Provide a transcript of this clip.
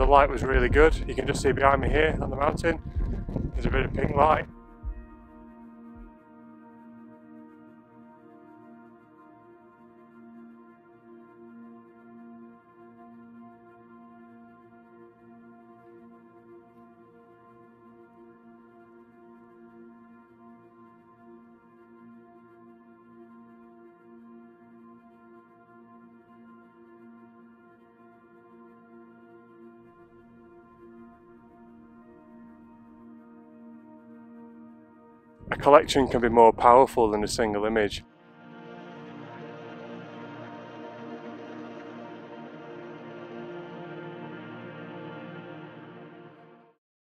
the light was really good. You can just see behind me here on the mountain, there's a bit of pink light. A collection can be more powerful than a single image.